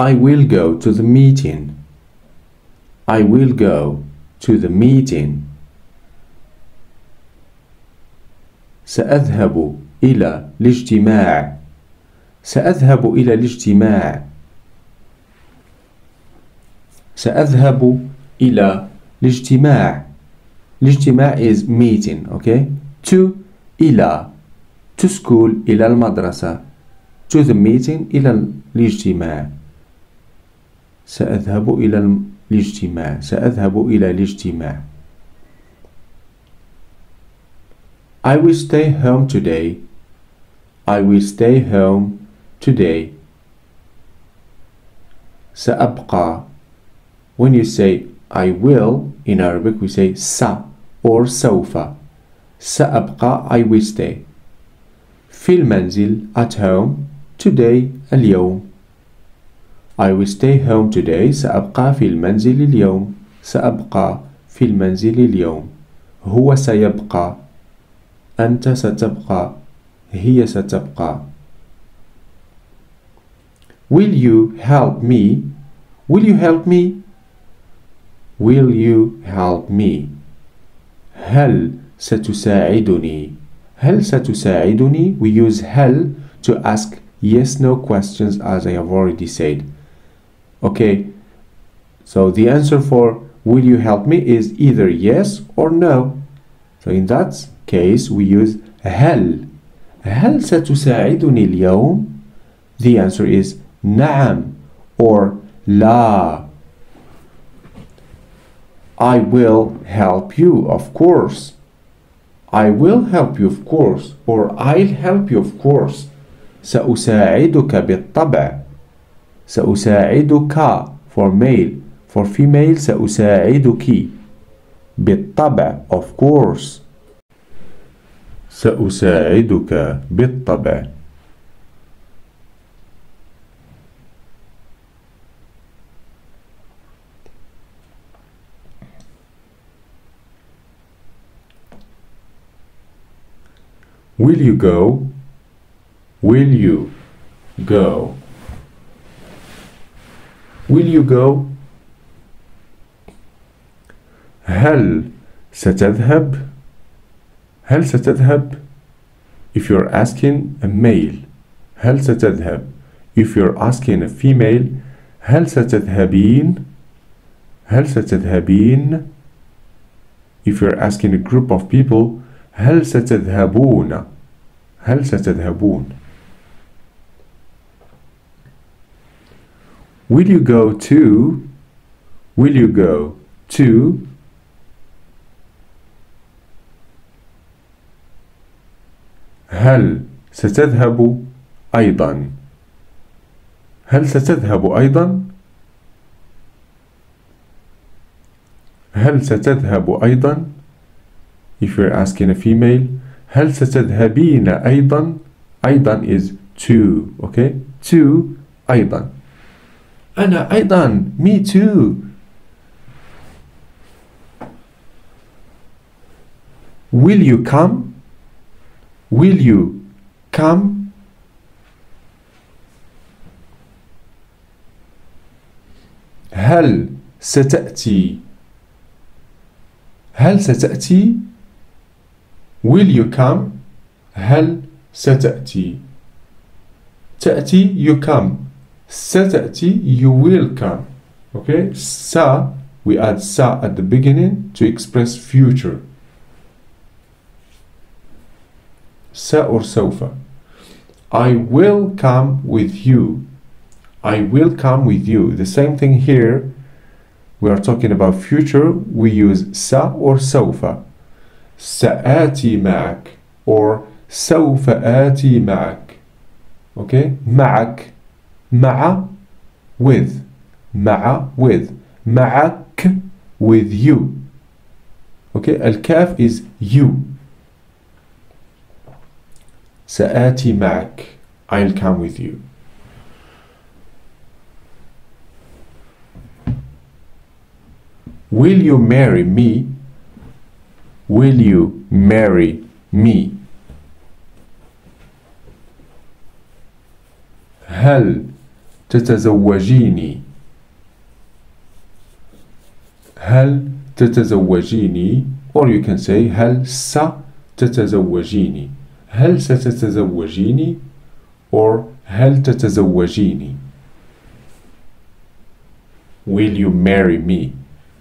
I will go to the meeting. I will go to the meeting. سأذهب إلى الاجتماع. سأذهب إلى الاجتماع. سأذهب إلى الاجتماع. الاجتماع is meeting, okay? To إلى to school إلى المدرسة. To the meeting إلى الاجتماع. سأذهب إلى الاجتماع. سأذهب إلى الاجتماع. I will stay home today. I will stay home today. سأبقى. When you say I will in Arabic we say sa or سوف. سأبقى I will stay. في المنزل at home today اليوم. I will stay home today. سأبقى في المنزل اليوم. سأبقى في المنزل اليوم. هو سيبقى. أنت ستبقى. هي ستبقى. Will you help me? Will you help me? Will you help me? هل ستساعدني؟ هل ستساعدني? We use هل to ask yes no questions as I have already said. Okay, so the answer for will you help me is either yes or no. So in that case we use هل. هل ستساعدني اليوم? The answer is نعم or لا. I will help you, of course. I will help you, of course, or I'll help you, of course. سأساعدك بالطبع. سأساعدك for male. For female سأساعدك بالطبع, of course. سأساعدك بالطبع. Will you go? Will you go? Will you go? هل ستذهب؟ هل ستذهب? If you're asking a male, هل ستذهب? If you're asking a female, هل ستذهبين؟ هل ستذهبين? If you're asking a group of people, هل ستذهبون؟ هل ستذهبون؟ Will you go to? Will you go to? هل ستذهب أيضا؟ هل ستذهب أيضا؟ هل ستذهب أيضا؟ If you're asking a female, هل ستذهبين أيضا؟ أيضا is to, okay? To أيضا. أنا أيضا, me too. Will you come? Will you come? هل ستأتي؟ هل ستأتي؟ Will you come? هل ستأتي؟ تأتي you come. ستأتي you will come. Okay? Sa, we add sa at the beginning to express future. Sa or سوف. I will come with you. I will come with you. The same thing here. We are talking about future. We use sa or سوف. سآتي معك or سوف آتي معك. Okay? معك. مع with. مع with. معك with you. Okay? الكاف is you. سآتي معك. I'll come with you. Will you marry me? Will you marry me? هل تتزوجيني هل تتزوجيني or you can say هل ستتزوجيني هل ستتزوجيني or هل تتزوجيني Will you marry me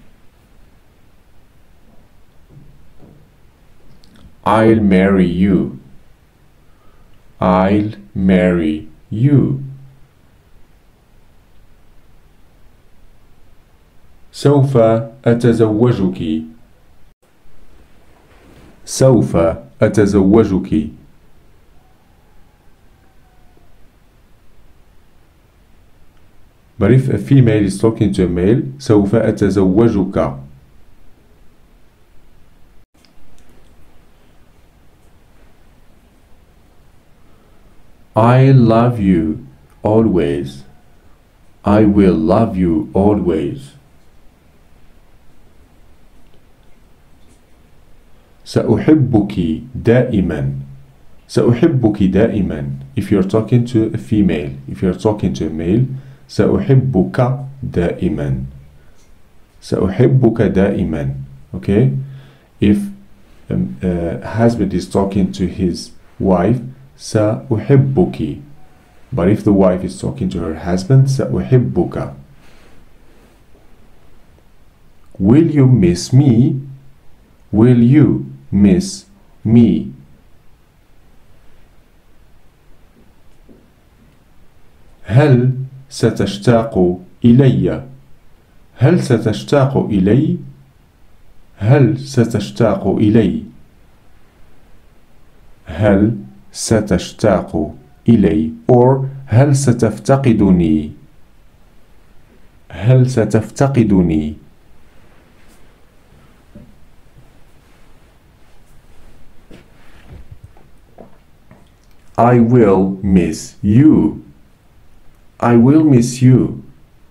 I'll marry you I'll marry you سوف أتزوجك سوف أتزوجك But if a female is talking to a male سوف أتزوجك I love you always I will love you always سأحبك دائما سأحبك دائما If you're talking to a female If you're talking to a male سأحبك دائما سأحبك دائما Okay If a husband is talking to his wife سأحبك But if the wife is talking to her husband سأحبك Will you miss me? Will you miss me? هل ستشتاق إلي؟ هل ستشتاق إلي؟ هل ستشتاق إلي؟ هل ستشتاق إلي or هل ستفتقدني؟ هل ستفتقدني؟ I will miss you. I will miss you.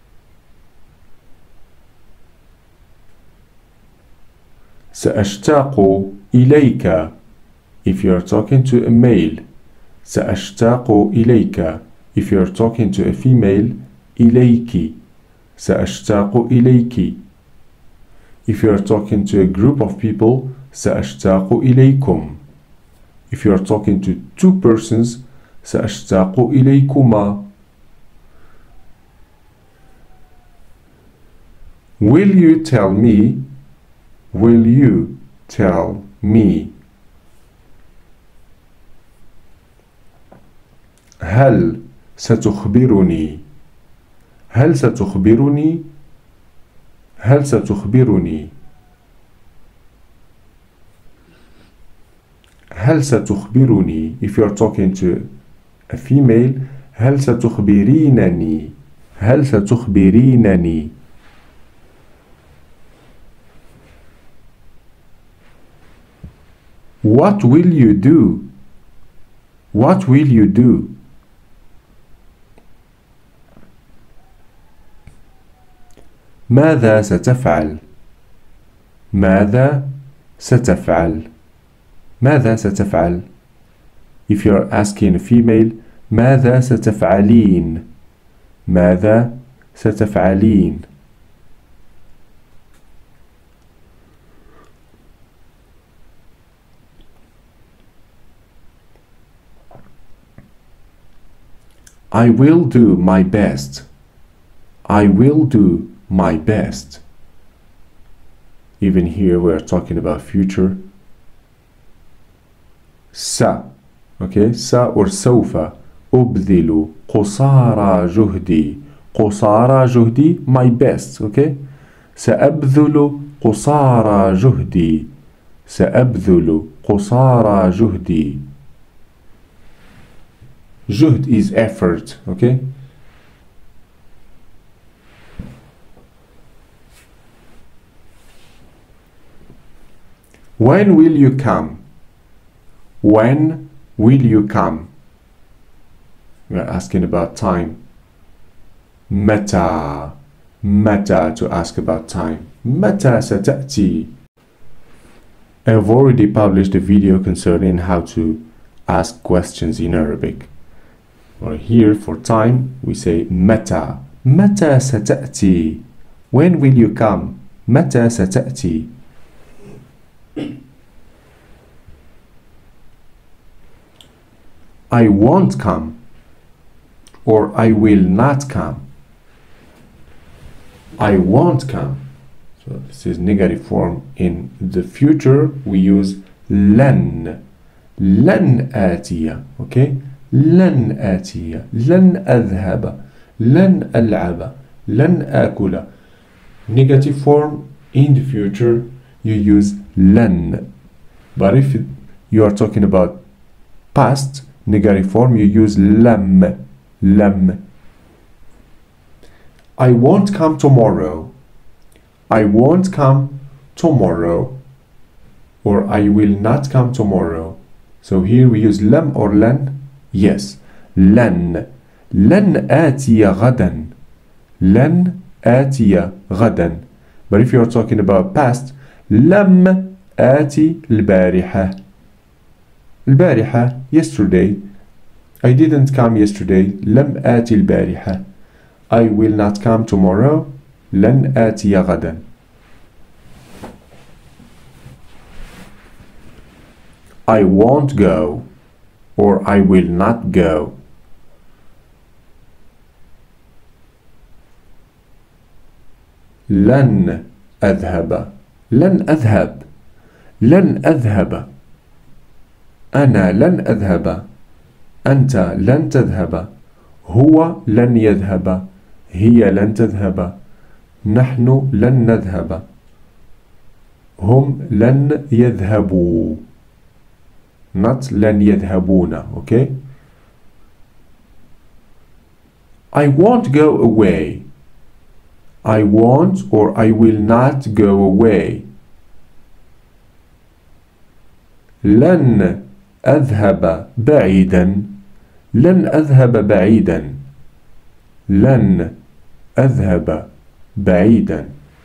سأشتاق إليك. If you are talking to a male, سأشتاق إليك. If you are talking to a female, إليك. سأشتاق إليك. If you are talking to a group of people, سأشتاق إليكم. If you are talking to two persons, سأشتاق إليكما. Will you tell me? Will you tell me? هل ستخبرني؟ هل ستخبرني؟ هل ستخبرني؟ هل ستخبرني? If you are talking to a female, هل ستخبرينني؟ هل ستخبرينني؟ What will you do? What will you do? ماذا ستفعل؟ ماذا ستفعل؟ ماذا ستفعل؟ If you are asking a female, ماذا ستفعلين؟ ماذا ستفعلين؟ I will do my best. I will do my best. Even here we are talking about future. Okay, or سوف أبذل قصارى جهدي. قصارى جهدي, my best. Okay, سأبذل قصارى جهدي. سأبذل قصارى جهدي. جهد is effort. Okay. When will you come? When will you come? We are asking about time. متى. متى to ask about time. متى ستأتي? I have already published a video concerning how to ask questions in Arabic. Or here for time we say متى. متى ستأتي? When will you come? متى ستأتي? I won't come or I will not come. I won't come. So this is negative form. In the future we use لن. لن آتي. Okay? لن آتي. لن أذهب. لن ألعب. لن آكل. Negative form in the future you use لن. But if you are talking about past negative form you use لم. لم. I won't come tomorrow. I won't come tomorrow. Or I will not come tomorrow. So here we use لم or لن. Yes. لن. لن آتي غدا. لن آتي غدا. But if you are talking about past, لم آتي البارحة. البارحة yesterday. I didn't come yesterday. لم آتي البارحة. I will not come tomorrow. لن آتي غدا. I won't go or I will not go. لن أذهب. لن أذهب. لن أذهب. أنا لن أذهب. أنت لن تذهب. هو لن يذهب. هي لن تذهب. نحن لن نذهب. هم لن يذهبوا. Not لن يذهبون. Okay? I won't go away. I won't or I will not go away. لن أذهب بعيدا. لن أذهب بعيدا. لن أذهب بعيدا.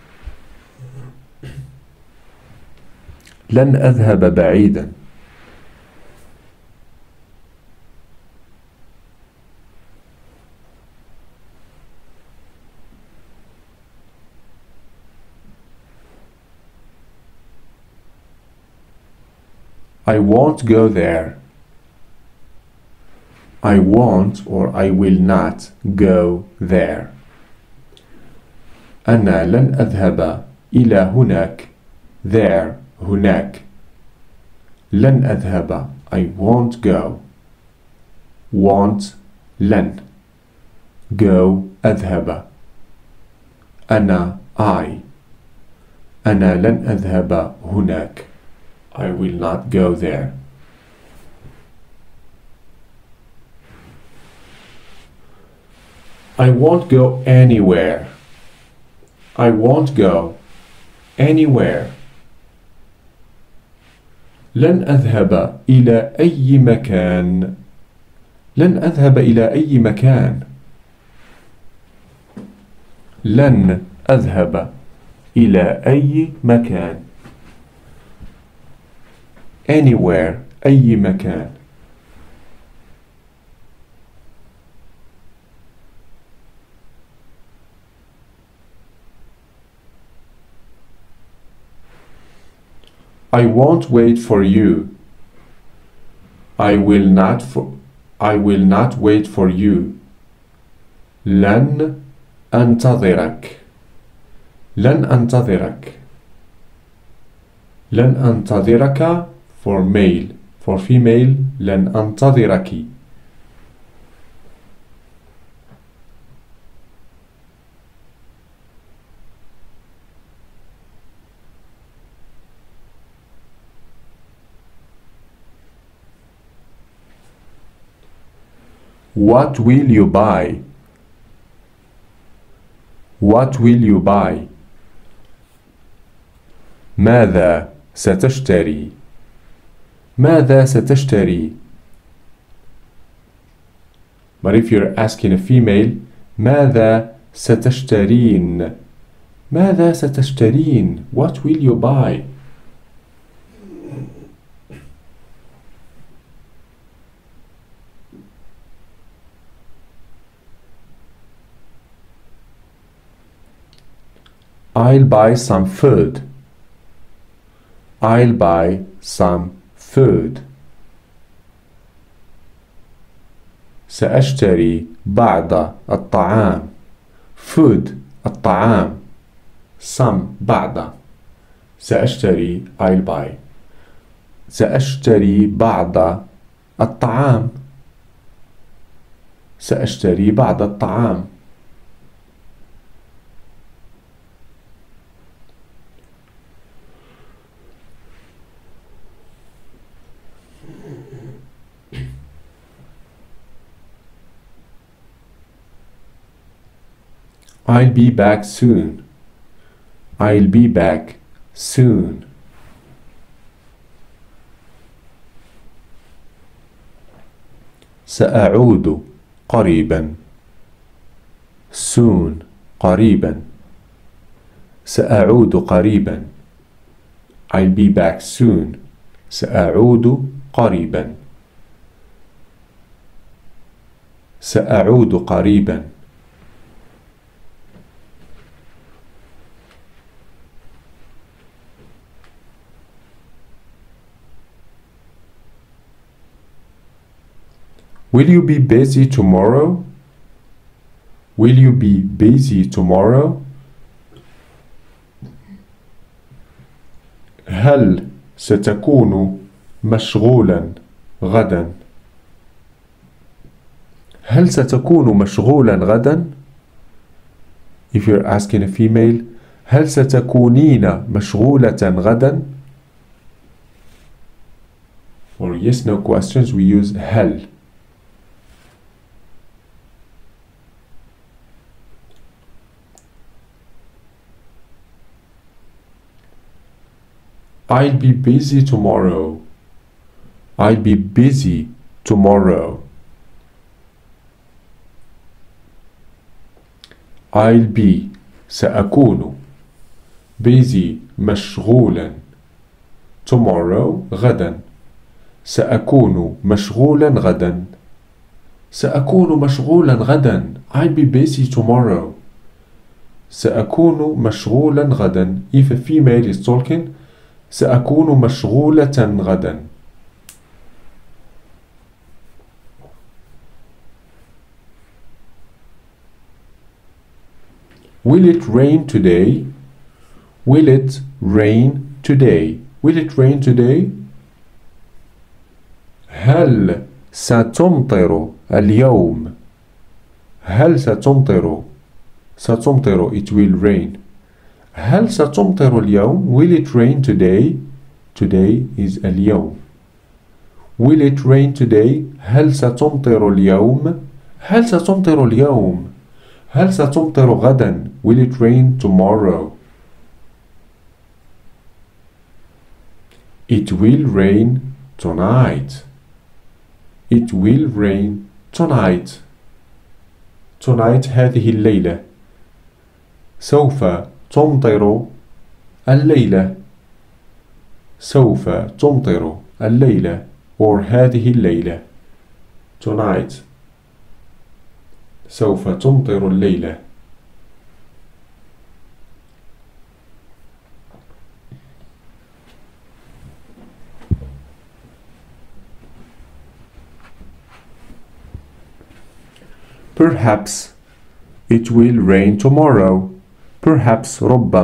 لن أذهب بعيدا. I won't go there. I won't or I will not go there. أنا لن أذهب إلى هناك. There. هناك. لن أذهب. I won't go. Want. لن. Go. أذهب. أنا. I. أنا لن أذهب هناك. I will not go there. I won't go anywhere. I won't go anywhere. لن أذهب إلى أي مكان. لن أذهب إلى أي مكان. لن أذهب إلى أي مكان. Anywhere. أي مكان. I won't wait for you. I will not wait for you. لن أنتظرك. لن أنتظرك. لن أنتظرك for male. For female لن أنتظرك. What will you buy? What will you buy? ماذا ستشتري؟ ماذا ستشتري؟ But if you're asking a female, ماذا ستشترين؟ ماذا ستشترين? What will you buy? I'll buy some food. I'll buy some food. سأشتري بعض الطعام. Food الطعام. Some بعض. سأشتري I'll buy. سأشتري بعض الطعام. سأشتري بعض الطعام. I'll be back soon. I'll be back soon. سأعود قريبا. Soon قريبا. سأعود قريبا. I'll be back soon. سأعود قريبا. سأعود قريبا. Will you be busy tomorrow? Will you be busy tomorrow? هل ستكون مشغولا غدا؟ هل ستكون مشغولا غدا؟ If you're asking a female, هل ستكونين مشغولة غدا؟ For yes no questions we use هل. I'll be busy tomorrow. I'll be busy tomorrow. I'll be سأكون busy مشغولا tomorrow غدا. سأكون مشغولا غدا. سأكون مشغولا غدا. I'll be busy tomorrow. سأكون مشغولا غدا. If a female is talking, سأكون مشغولة غدا. Will it rain today? Will it rain today? Will it rain today? هل ستمطر اليوم؟ هل ستمطر؟ ستمطر it will rain. هل ستمطر اليوم؟ Will it rain today? Today is اليوم. Will it rain today? هل ستمطر اليوم؟ هل ستمطر اليوم؟ هل ستمطر غدا؟ Will it rain tomorrow? It will rain tonight. It will rain tonight. Tonight هذه الليلة. سوف تمطر الليلة. سوف تمطر الليلة or هذه الليلة. Tonight. سوف تمطر الليلة. Perhaps it will rain tomorrow. Perhaps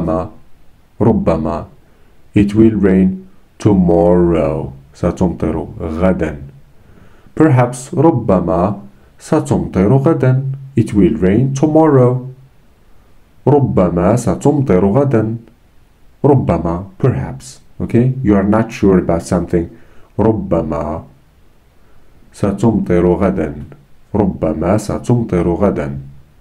ربما it will rain tomorrow. ستمطر غدا. Perhaps ربما ستمطر غدا. It will rain tomorrow. ربما ستمطر غدا. ربما perhaps. Okay, you are not sure about something. ربما ستمطر غدا. ربما ستمطر غدا.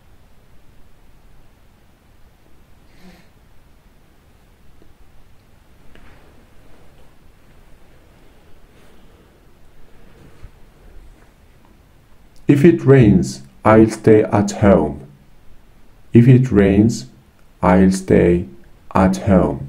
If it rains, I'll stay at home. If it rains, I'll stay at home.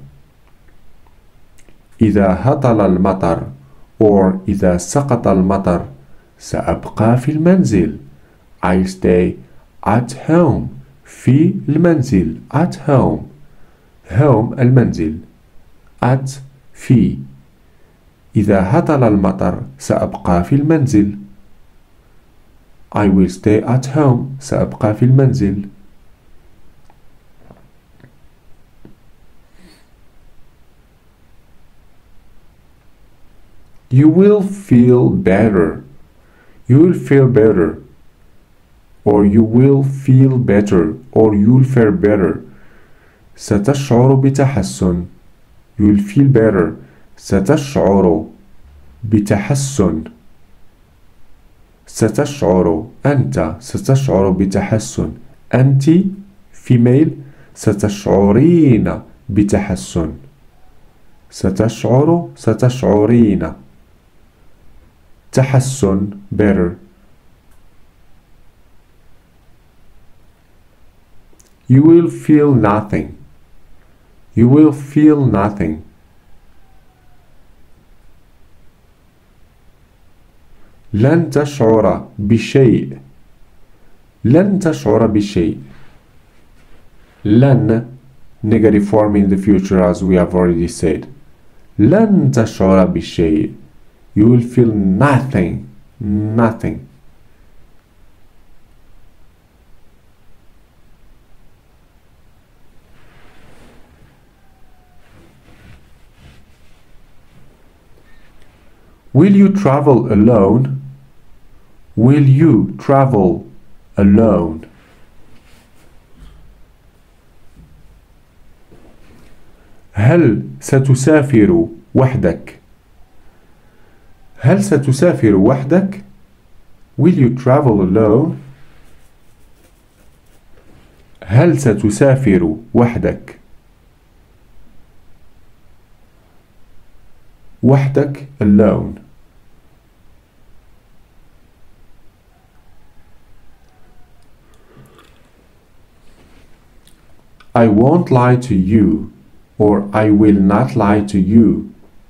إذا هطل المطر or إذا سقط المطر سأبقى في المنزل. I'll stay at home. في المنزل at home. home المنزل. at في. إذا هطل المطر سأبقى في المنزل. I will stay at home. سأبقى في المنزل. You will feel better. You will feel better. Or you will feel better. Or you'll feel better. ستشعر بتحسن. You will feel better. ستشعر بتحسن. ستشعر. أنت ستشعر بتحسن. أنت female. ستشعرين بتحسن. ستشعرين. تحسن better. You will feel nothing. You will feel nothing. لن تشعر بشيء. لن تشعر بشيء. لن negative form in the future as we have already said. لن تشعر بشيء. You will feel nothing. Nothing. Will you travel alone? Will you travel alone? هل ستسافر وحدك؟ هل ستسافر وحدك؟ Will you travel alone? هل ستسافر وحدك؟ وحدك alone. I won't lie to you, or I will not lie to you.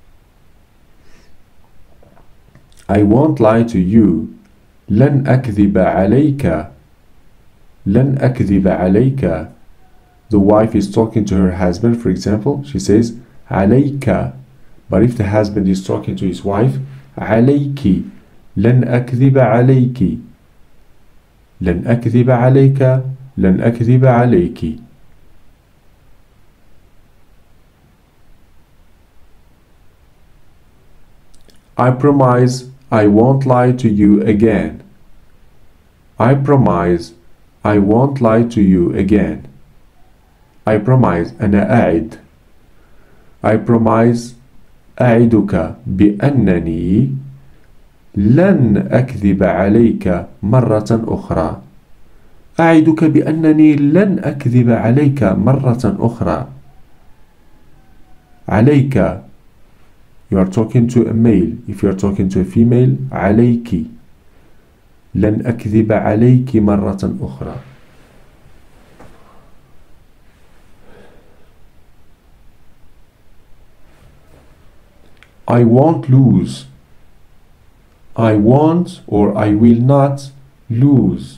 I won't lie to you. لن أكذب عليك. لن أكذب عليك. The wife is talking to her husband, for example. She says عليك. But if the husband is talking to his wife, عليك. لن أكذب عليك. لن أكذب عليك. لن أكذب عليك. I promise I won't lie to you again. I promise I won't lie to you again. I promise أنا أعد. I promise أعدك بأنني لن أكذب عليك مرة أخرى. أعدك بأنني لن أكذب عليك مرة أخرى. عليك. You are talking to a male. If you are talking to a female, عليك. لن أكذب عليك مرة أخرى. I won't lose. I won't or I will not lose.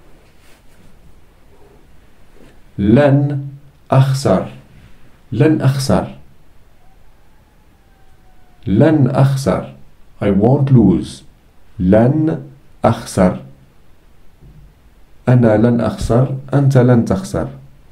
لن أخسر. لن أخسر. لن أخسر. I won't lose. لن أخسر. أنا لن أخسر. أنت لن تخسر.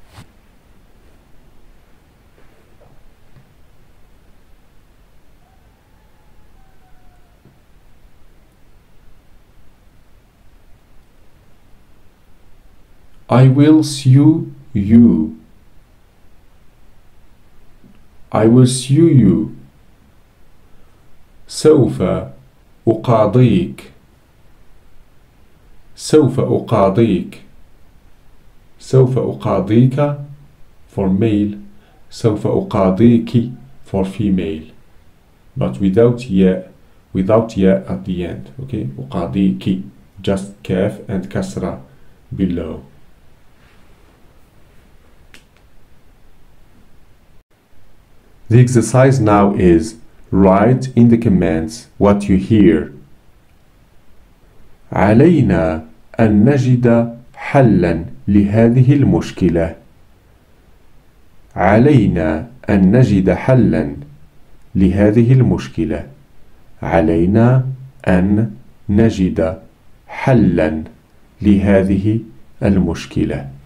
I will sue you. I will sue you. سوف أقاضيك. سوف أقاضيك. سوف أقاضيك for male. سوف أقاضيك for female. But without ya at the end. Okay, أقاضيك. Just kaf and kasra below. The exercise now is write in the comments what you hear. علينا أن نجد حلاً لهذه المشكلة. علينا أن نجد حلاً لهذه المشكلة. علينا أن نجد حلاً لهذه المشكلة.